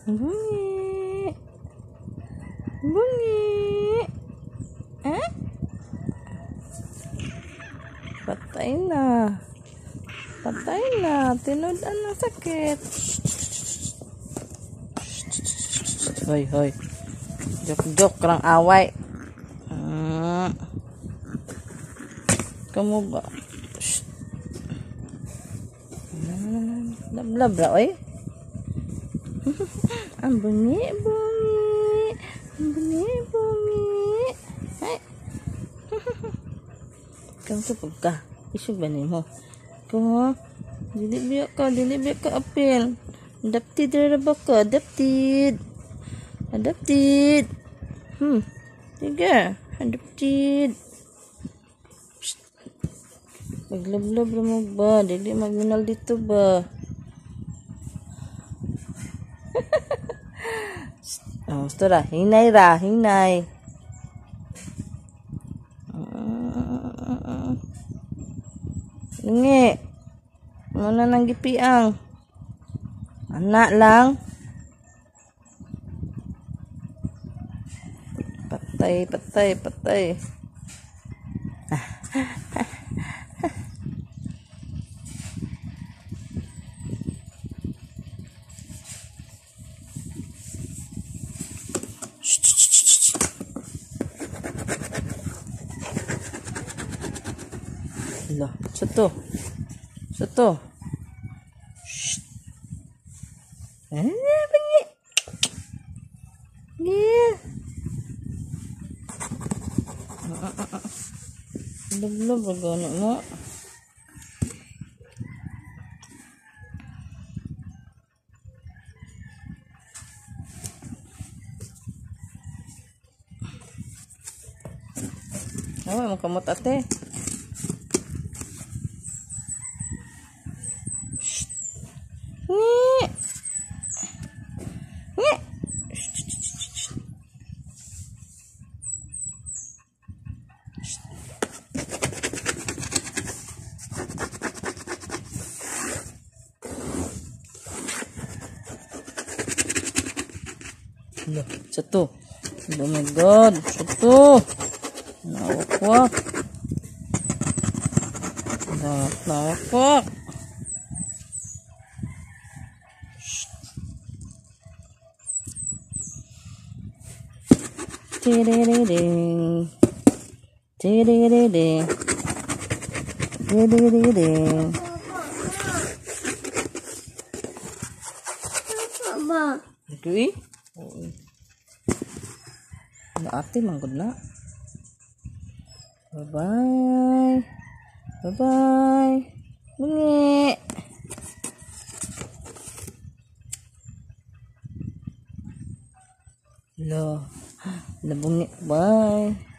Bunyi. Bunyi. Patay na. Patay na. Tinodan ng sakit. Hoy, hoy. Jok-jok karang away. Kamu ba? Lab-lab ra, oy. Ang bunyi-bunyi. Ang bunyi-bunyi. Ay. Kamu sapag ka. Isog ba mo? Kamu, dili biya ka apil. Adapted ra ba ka? Adapted. Sige, adapted. Maglab-lab ra mo ba? Dili magminal dito ba? Gusto ra. Hinay ra. Hinay. Ngi. Muna nang gipiang. Anak lang. Patay. Lah, satu. Bunyi. Dia. Belum berguna mo. Mau kamot ate. Satu. Oh my god, satu. Nawak. Tidididing. Mama. Dui. Ate manggod na. Bye-bye. Bunyi. Lo bunyi. Bye.